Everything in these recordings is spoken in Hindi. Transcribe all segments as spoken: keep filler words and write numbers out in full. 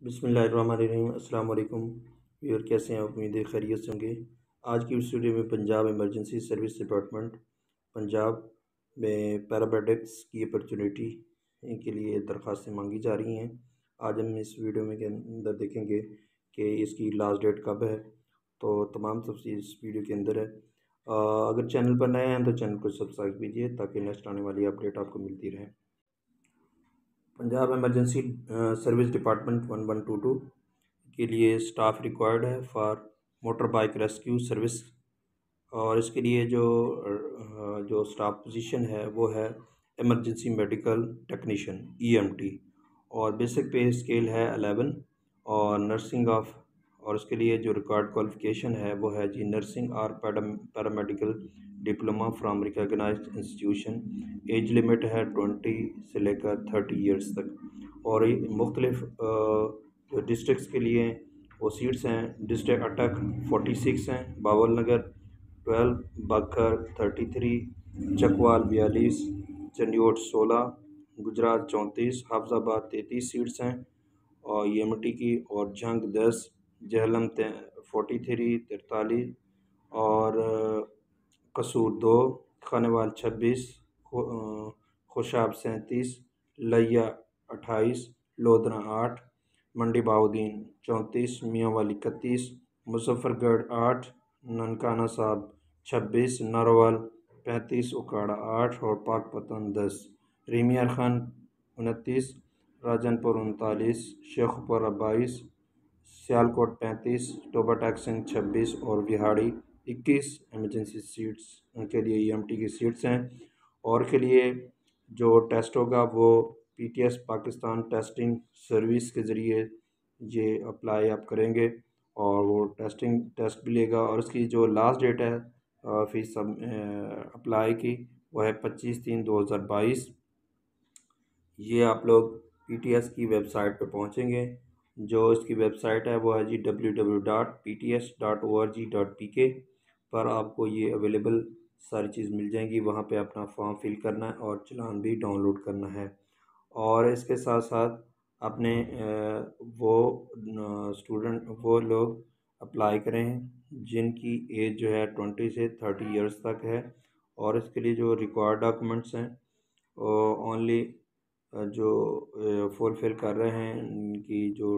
बिस्मिल्लाहिर्रहमानिर्रहीम। अस्सलाम वालेकुम व्यूअर, कैसे हैं? उम्मीद है खैरियत से होंगे। आज की इस वीडियो में Punjab emergency service department Punjab में पैरामेडिक्स की अपॉर्चुनिटी के लिए दरख्वास्तें मांगी जा रही हैं। आज हम इस वीडियो में के अंदर देखेंगे कि इसकी लास्ट डेट कब है, तो तमाम तफसील इस वीडियो के अंदर है। आ, अगर चैनल पर नए हैं तो चैनल को सब्सक्राइब कीजिए ताकि नेक्स्ट आने वाली अपडेट आपको मिलती रहे। Punjab emergency service department one one two two के लिए स्टाफ रिक्वायर्ड है for motor bike rescue service. और इसके लिए जो जो स्टाफ पोजीशन है वो है emergency medical technician E M T, और बेसिक पे स्केल है एलेवन, और नर्सिंग ऑफ और उसके लिए जो रिक्वायर्ड क्वालिफ़िकेशन है वो है जी नर्सिंग और paramedical diploma from recognised institution. Age limit है ट्वेंटी से लेकर थर्टी इयर्स तक। और मुख्तलिफ जो डिस्ट्रिक्ट्स के लिए वो सीट्स हैं, डिस्ट्रिक्ट अटक फोर्टी सिक्स हैं, Bahawal Nagar twelve, Bhakkar thirty three, Chakwal बयालीस, चंडियोट सोलह, गुजरात चौंतीस, हाफजाबाद तैंतीस सीट्स हैं और येमटी की, और जंग दस, जहलम फोर्टी थ्री तिरतालीस, और कसूर दो, खानेवाल छब्बीस, खुशाब सैंतीस, लिया अट्ठाईस, लोधरा आठ, मंडी बाउद्दीन चौंतीस, मियांवाली इकतीस, मुजफ्फरगढ़ आठ, ननकाना साहब छब्बीस, नारोवाल पैंतीस, उकाड़ा आठ और पाकपतन दस, रीमियार खान उनतीस, राजनपुर उनतालीस, शेखपुरा बाईस, सियालकोट पैंतीस, टोबा टैक्सिंग छब्बीस और विहाड़ी इक्कीस एमरजेंसी सीट्स के लिए ई एम टी की सीट्स हैं। और के लिए जो टेस्ट होगा वो P T S Pakistan testing service के ज़रिए ये अप्लाई आप करेंगे और वो टेस्टिंग टेस्ट भी लेगा। और इसकी जो लास्ट डेट है फीस सब अप्लाई की वो है पच्चीस तीन दो हज़ार बाईस। ये आप लोग पी टी एस की वेबसाइट पर पहुँचेंगे। जो इसकी वेबसाइट है वो है जी W W W dot P T S dot O R G dot P K पर आपको ये अवेलेबल सारी चीज़ मिल जाएंगी। वहाँ पे अपना फॉर्म फिल करना है और चलान भी डाउनलोड करना है। और इसके साथ साथ अपने वो स्टूडेंट वो लोग अप्लाई करें जिनकी एज जो है ट्वेंटी से थर्टी इयर्स तक है। और इसके लिए जो रिक्वायर्ड डॉक्यूमेंट्स हैं ओनली जो फुलफ़िल कर रहे हैं उनकी जो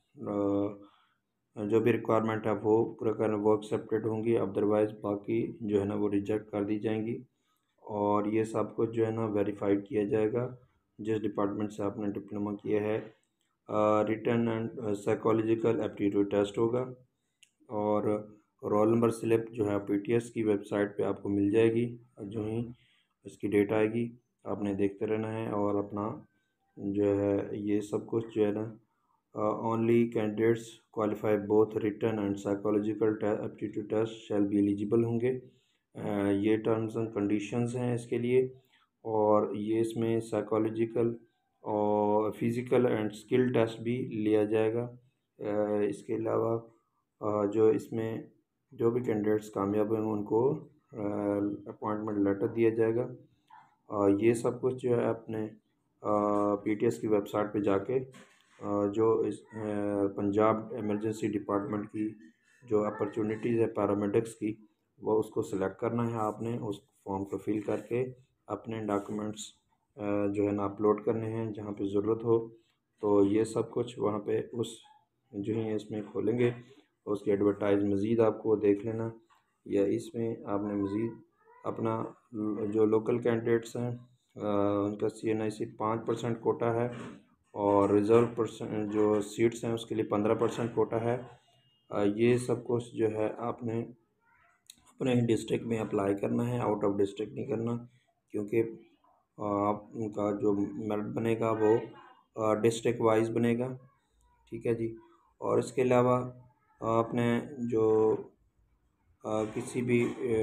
जो भी रिक्वायरमेंट है वो पूरा करना वो एक्सेप्टेड होंगी, अदरवाइज़ बाकी जो है ना वो रिजेक्ट कर दी जाएंगी। और ये सब कुछ जो है ना वेरीफाइड किया जाएगा जिस डिपार्टमेंट से आपने डिप्लोमा किया है। Written and psychological aptitude test होगा और रोल नंबर स्लिप जो है पी टी एस की वेबसाइट पे आपको मिल जाएगी। जो ही इसकी डेट आएगी आपने देखते रहना है और अपना जो है ये सब कुछ जो है ना only candidates qualify both written and psychological aptitude test shall be eligible होंगे। uh, ये टर्म्स एंड कंडीशंस हैं इसके लिए। और ये इसमें साइकोलॉजिकल और फिज़िकल एंड स्किल टेस्ट भी लिया जाएगा। uh, इसके अलावा uh, जो इसमें जो भी कैंडिडेट्स कामयाब हैं उनको अपॉइंटमेंट लेटर दिया जाएगा। uh, ये सब कुछ जो है अपने पी टी एस की वेबसाइट पे जाके जो इस पंजाब इमरजेंसी डिपार्टमेंट की जो अपॉर्चुनिटीज़ है पैरामेडिक्स की वो उसको सिलेक्ट करना है। आपने उस फॉर्म को फिल करके अपने डॉक्यूमेंट्स जो है ना अपलोड करने हैं जहाँ पे ज़रूरत हो। तो ये सब कुछ वहाँ पे उस जो है इसमें खोलेंगे उसकी एडवर्टाइज मज़ीद आपको देख लेना, या इसमें आपने मज़ीद अपना जो लोकल कैंडिडेट्स हैं उनका सी एन आई सी पाँच परसेंट कोटा है और रिज़र्व परसेंट जो सीट्स हैं उसके लिए पंद्रह परसेंट कोटा है। ये सब कुछ जो है आपने अपने डिस्ट्रिक्ट में अप्लाई करना है, आउट ऑफ डिस्ट्रिक्ट नहीं करना, क्योंकि आपका जो मेरिट बनेगा वो डिस्ट्रिक्ट वाइज बनेगा। ठीक है जी। और इसके अलावा आपने जो आ, किसी भी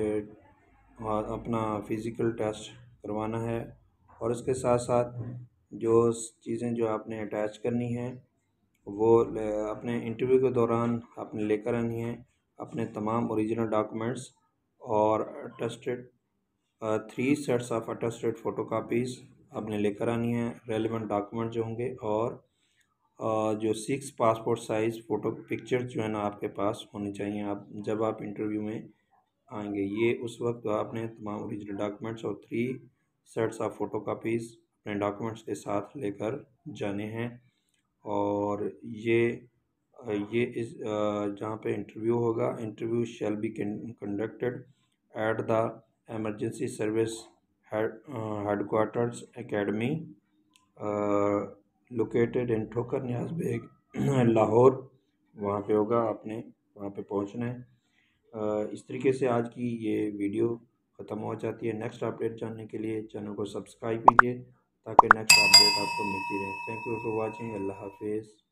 आ, अपना फ़िज़िकल टेस्ट करवाना है और इसके साथ साथ जो चीज़ें जो आपने अटैच करनी हैं वो अपने इंटरव्यू के दौरान आपने लेकर आनी है। अपने तमाम ओरिजिनल डॉक्यूमेंट्स और attested three sets of attested photocopies आपने लेकर आनी है, रेलिवेंट डॉक्यूमेंट जो होंगे। और जो six passport size photo pictures जो है ना आपके पास होनी चाहिए आप जब आप इंटरव्यू में आएंगे। ये उस वक्त आपने तमाम ओरिजिनल डॉक्यूमेंट्स और three sets of photo copies अपने डॉक्यूमेंट्स के साथ लेकर जाने हैं। और ये ये इस जहाँ पे इंटरव्यू होगा, interview shall be conducted at the emergency service headquarters academy located in Thokar Niaz bag Lahore. वहाँ पे होगा, आपने वहाँ पे पहुँचना है। uh, इस तरीके से आज की ये वीडियो ख़त्म हो जाती है। नेक्स्ट अपडेट जानने के लिए चैनल को सब्सक्राइब कीजिए ताकि नेक्स्ट अपडेट आपको मिलती रहे। Thank you for watching. अल्लाह हाफिज़।